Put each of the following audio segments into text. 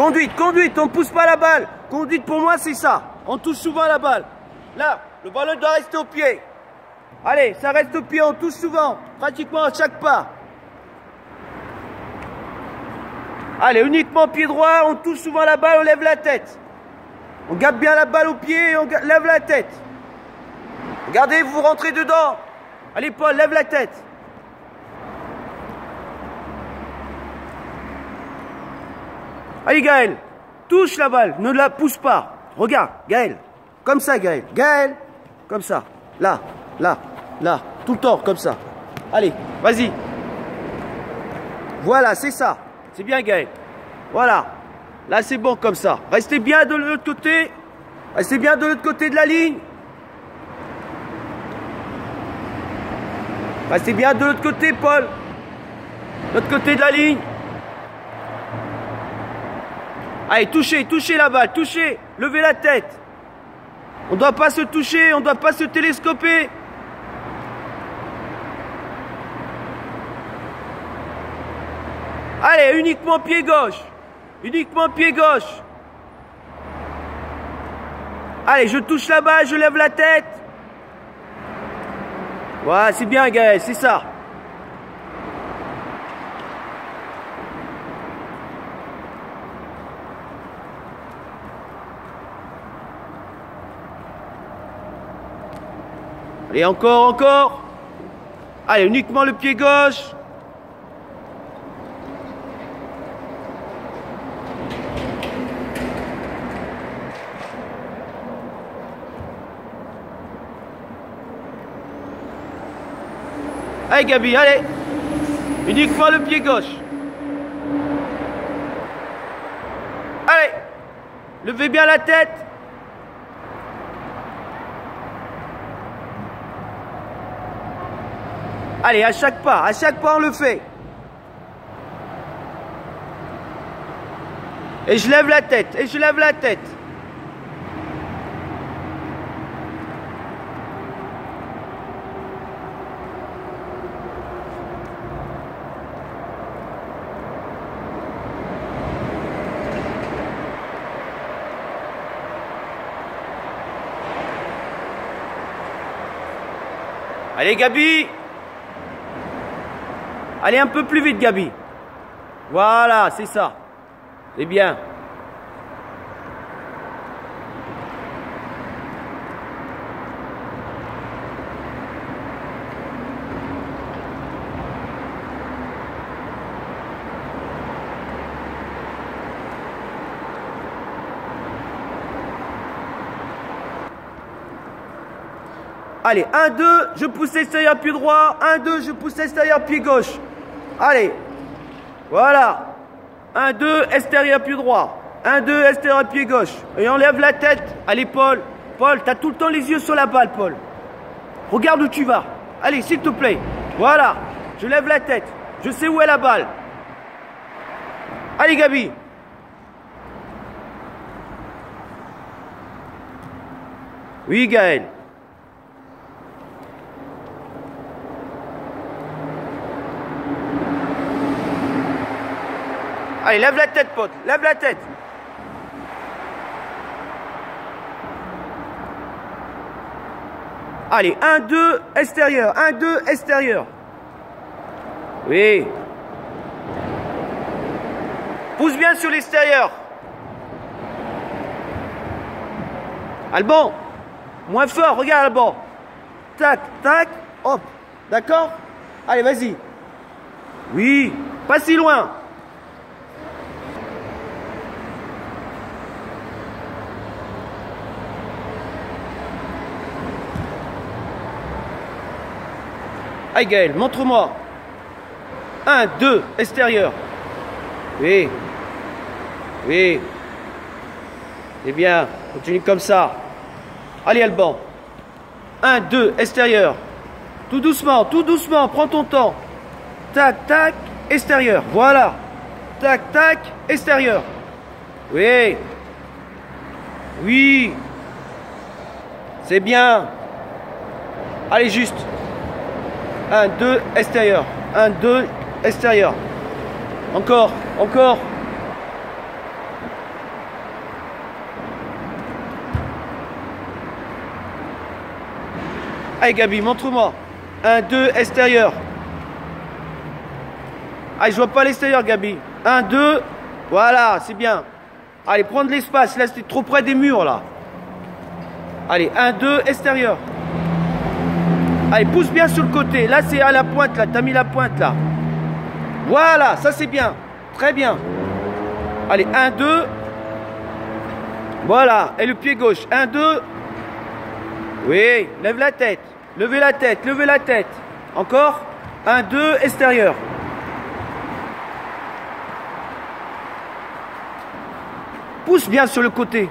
Conduite, conduite, on ne pousse pas la balle. Conduite pour moi c'est ça. On touche souvent la balle. Là, le ballon doit rester au pied. Allez, ça reste au pied, on touche souvent. Pratiquement à chaque pas. Allez, uniquement pied droit, on touche souvent la balle, on lève la tête. On garde bien la balle au pied et on lève la tête. Regardez, vous rentrez dedans. Allez Paul, lève la tête. Allez Gaël, touche la balle, ne la pousse pas. Regarde, Gaël, comme ça Gaël. Gaël, comme ça. Là, là, là, tout le temps, comme ça. Allez, vas-y. Voilà, c'est ça. C'est bien Gaël. Voilà. Là, c'est bon comme ça. Restez bien de l'autre côté. Restez bien de l'autre côté de la ligne. Restez bien de l'autre côté, Paul. L'autre côté de la ligne. Allez, touchez, touchez la balle, touchez. Levez la tête. On ne doit pas se toucher, on ne doit pas se télescoper. Allez, uniquement pied gauche. Uniquement pied gauche. Allez, je touche la balle, je lève la tête. Voilà, c'est bien Gaël, c'est ça. Allez, encore, encore. Allez, uniquement le pied gauche. Allez Gabi, allez. Uniquement le pied gauche. Allez. Levez bien la tête. Allez, à chaque pas on le fait. Et je lève la tête, et je lève la tête. Allez Gabi. Allez un peu plus vite Gabi. Voilà, c'est ça. C'est bien. Allez, 1, 2, je pousse l'extérieur pied droit. 1, 2, je pousse l'extérieur pied gauche. Allez. Voilà. 1, 2, extérieur pied droit. 1, 2, extérieur pied gauche. Et on lève la tête. Allez, Paul. Paul, t'as tout le temps les yeux sur la balle, Paul. Regarde où tu vas. Allez, s'il te plaît. Voilà. Je lève la tête. Je sais où est la balle. Allez, Gabi. Oui, Gaël. Allez, lève la tête, pote. Lève la tête. Allez, 1, 2, extérieur. 1, 2, extérieur. Oui. Pousse bien sur l'extérieur. Alban. Moins fort, regarde Alban. Tac, tac, hop. D'accord? Allez, vas-y. Oui. Pas si loin. Allez Gaël, montre-moi. 1, 2, extérieur. Oui. Oui. C'est bien. Continue comme ça. Allez Alban. 1, 2, extérieur. Tout doucement, prends ton temps. Tac, tac, extérieur. Voilà. Tac, tac, extérieur. Oui. Oui. C'est bien. Allez, juste. 1, 2, extérieur. 1, 2, extérieur. Encore, encore. Allez Gabi, montre-moi. 1, 2, extérieur. Allez, je vois pas l'extérieur Gabi. 1, 2, voilà, c'est bien. Allez, prends de l'espace, là c'est trop près des murs là. Allez, 1, 2, extérieur. Allez, pousse bien sur le côté. Là c'est à la pointe là, t'as mis la pointe là. Voilà, ça c'est bien. Très bien. Allez, 1, 2. Voilà, et le pied gauche. 1, 2. Oui, lève la tête. Levez la tête, levez la tête. Encore. 1, 2, extérieur. Pousse bien sur le côté.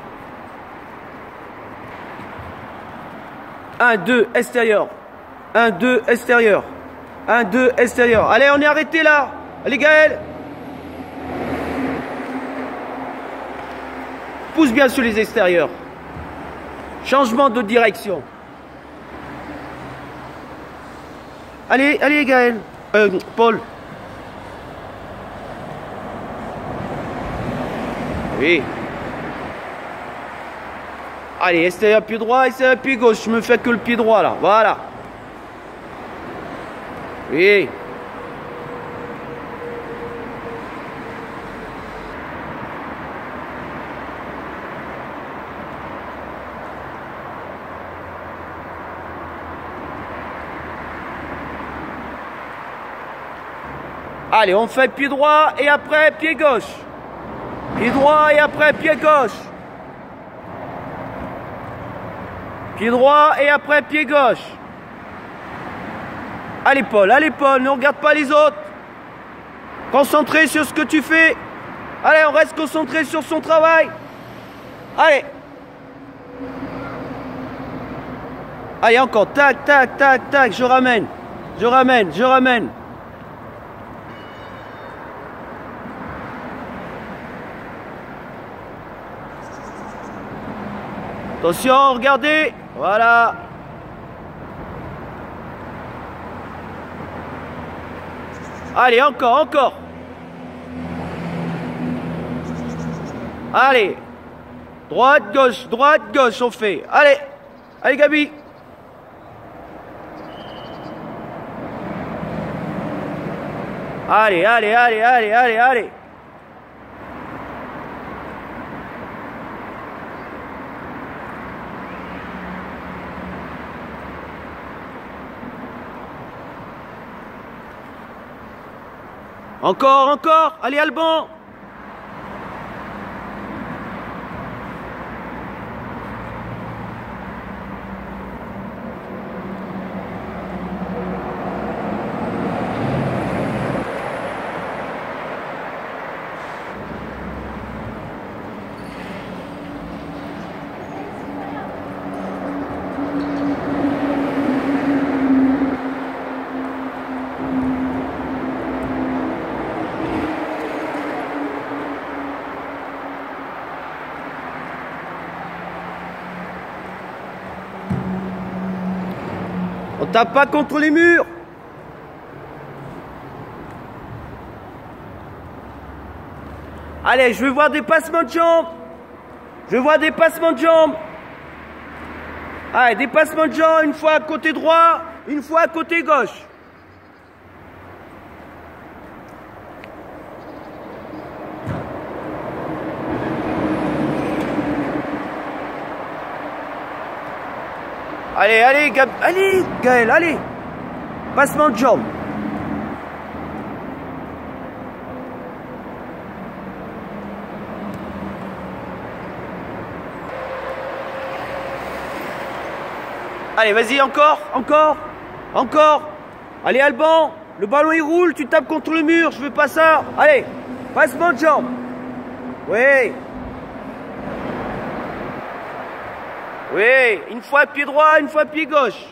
1, 2, extérieur. 1, 2, extérieur. 1, 2, extérieur. Allez, on est arrêté là. Allez, Gaël. Pousse bien sur les extérieurs. Changement de direction. Allez, allez, Gaël. Paul. Oui. Allez, extérieur pied droit, extérieur pied gauche. Je me fais que le pied droit là. Voilà. Oui. Allez, on fait pied droit et après pied gauche. Pied droit et après pied gauche. Pied droit et après pied gauche. Allez Paul, ne regarde pas les autres. Concentré sur ce que tu fais. Allez, on reste concentré sur son travail. Allez. Allez, encore. Tac, tac, tac, tac. Je ramène. Je ramène, je ramène. Attention, regardez. Voilà. Allez, encore, encore. Allez. Droite, gauche, on fait. Allez. Allez, Gabi. Allez, allez, allez, allez, allez, allez. Encore, encore. Allez, Alban. On tape pas contre les murs. Allez, je veux voir des passements de jambes. Je veux voir des passements de jambes. Allez, des passements de jambes, une fois à côté droit, une fois à côté gauche. Allez, allez, allez, Gaël, allez. Passement de jambes. Allez, vas-y, encore, encore, encore. Allez, Alban, le ballon il roule, tu tapes contre le mur, je veux pas ça. Allez, passement de jambes. Oui. Oui, une fois pied droit, une fois pied gauche.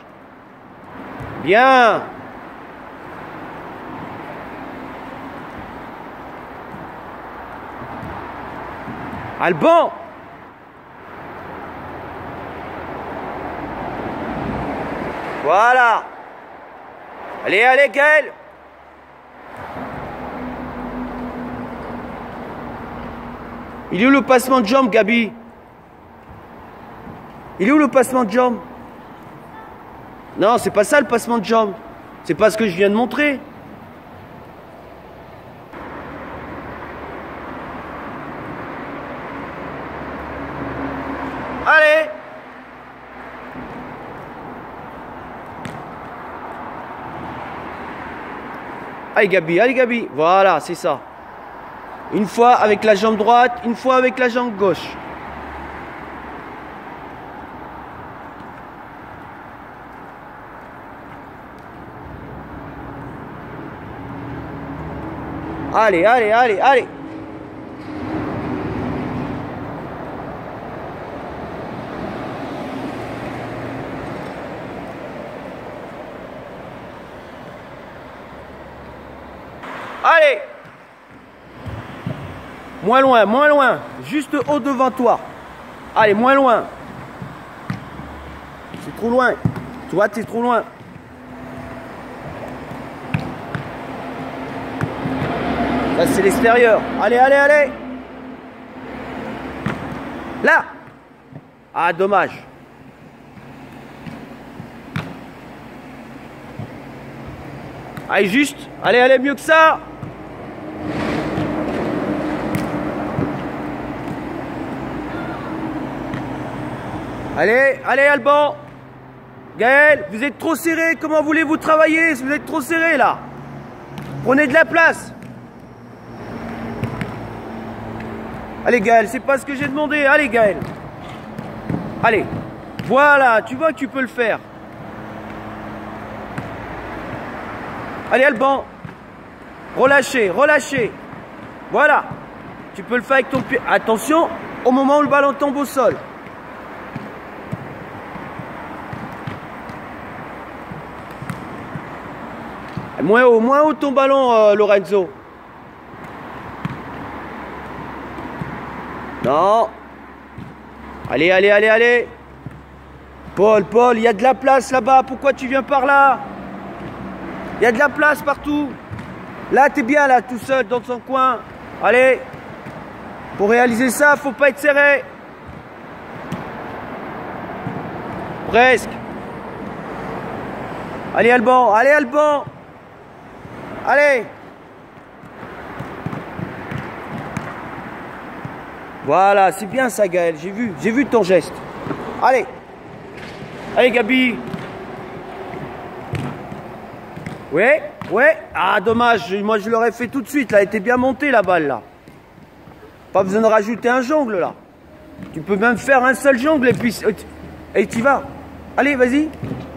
Bien. Alban. Voilà. Allez, allez, Gaël. Il est où le passement de jambes, Gabi? Il est où le passement de jambes? Non, c'est pas ça le passement de jambes. C'est pas ce que je viens de montrer. Allez! Allez Gabi, voilà, c'est ça. Une fois avec la jambe droite, une fois avec la jambe gauche. Allez, allez, allez, allez. Allez. Moins loin. Juste au devant toi. Allez, moins loin. C'est trop loin. Toi, t'es trop loin. Là, c'est l'extérieur. Allez, allez, allez. Là. Ah, dommage. Allez, juste. Allez, allez, mieux que ça. Allez, allez, Alban. Gaël, vous êtes trop serré. Comment voulez-vous travailler? Vous êtes trop serré, là. Prenez de la place. Allez, Gaël, c'est pas ce que j'ai demandé. Allez, Gaël. Allez. Voilà, tu vois que tu peux le faire. Allez, Alban. Relâchez, relâchez. Voilà. Tu peux le faire avec ton pied. Attention, au moment où le ballon tombe au sol. Moins haut ton ballon, Lorenzo. Non. Allez, allez, allez, allez. Paul, il y a de la place là-bas. Pourquoi tu viens par là? Il y a de la place partout. Là, t'es bien, là, tout seul, dans ton coin. Allez. Pour réaliser ça, faut pas être serré. Presque. Allez, Alban. Allez, Alban. Allez. Voilà, c'est bien ça, Gaël. J'ai vu ton geste. Allez. Allez, Gabi. Ouais, ouais. Ah, dommage. Moi, je l'aurais fait tout de suite. Là, elle était bien montée, la balle, là. Pas besoin de rajouter un jongle, là. Tu peux même faire un seul jongle et puis... Et tu vas. Allez, vas-y.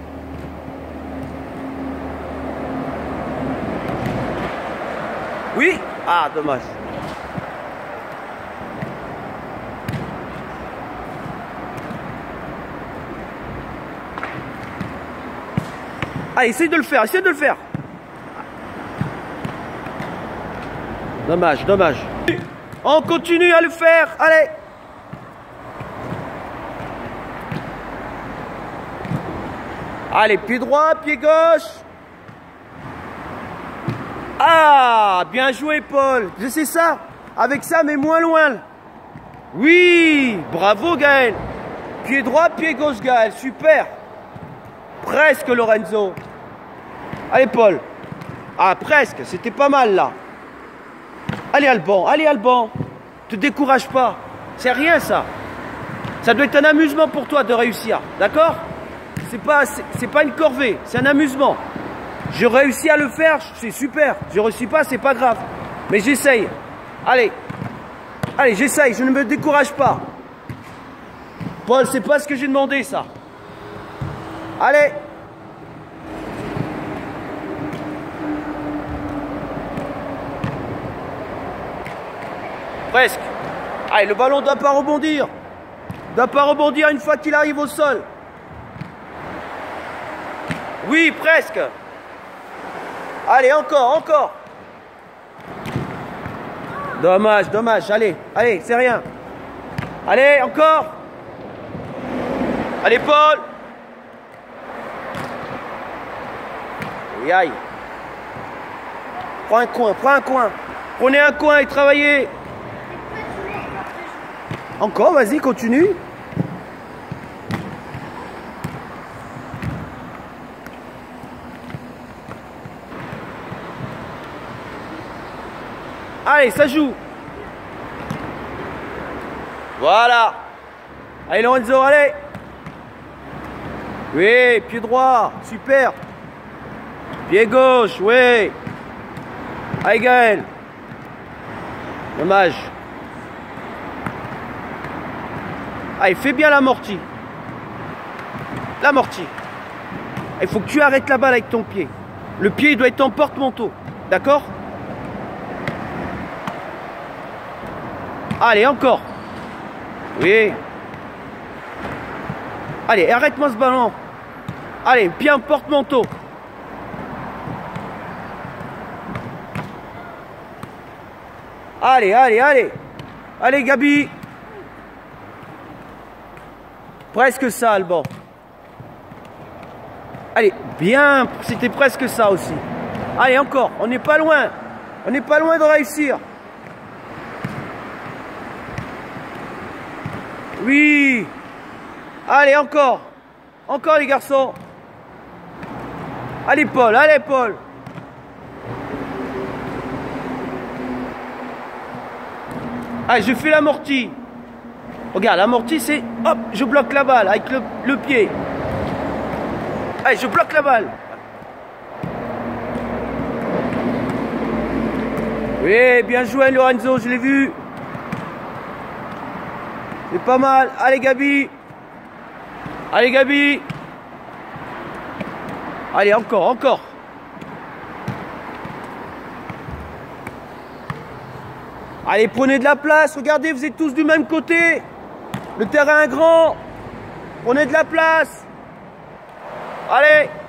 Oui. Ah, dommage. Allez, essaye de le faire, essaye de le faire. Dommage, dommage. On continue à le faire, allez. Allez, pied droit, pied gauche. Ah, bien joué, Paul. Je sais ça. Avec ça, mais moins loin. Oui, bravo, Gaël. Pied droit, pied gauche, Gaël. Super. Presque, Lorenzo. Allez, Paul. Ah, presque. C'était pas mal, là. Allez, Alban. Allez, Alban. Te décourage pas. C'est rien, ça. Ça doit être un amusement pour toi de réussir. D'accord? C'est pas une corvée. C'est un amusement. Je réussis à le faire. C'est super. Je réussis pas, c'est pas grave. Mais j'essaye. Allez. Allez, j'essaye. Je ne me décourage pas. Paul, c'est pas ce que j'ai demandé, ça. Allez. Presque. Allez, le ballon ne doit pas rebondir. Il ne doit pas rebondir une fois qu'il arrive au sol. Oui, presque. Allez, encore, encore. Dommage, dommage. Allez, allez, c'est rien. Allez, encore. Allez, Paul. Aïe. Prends un coin, prends un coin. Prenez un coin et travaillez. Encore, vas-y, continue. Allez, ça joue. Voilà. Allez, Lorenzo, allez. Oui, pied droit. Super. Pied gauche, oui. Allez, Gaël. Dommage. Allez, fais bien l'amorti. L'amorti. Il faut que tu arrêtes la balle avec ton pied. Le pied il doit être en porte-manteau. D'accord? Allez, encore. Oui. Allez, arrête-moi ce ballon. Allez, bien porte-manteau. Allez, allez, allez. Allez, Gabi. Presque ça, Alban. Allez, bien. C'était presque ça aussi. Allez, encore. On n'est pas loin. On n'est pas loin de réussir. Oui. Allez, encore. Encore, les garçons. Allez, Paul. Allez, Paul. Allez, je fais l'amorti. Regarde, l'amorti, c'est... Hop, je bloque la balle avec le pied. Allez, je bloque la balle. Oui, bien joué, Lorenzo, je l'ai vu. C'est pas mal. Allez, Gabi. Allez, Gabi. Allez, encore, encore. Allez, prenez de la place. Regardez, vous êtes tous du même côté. Le terrain est grand. Prenez de la place. Allez.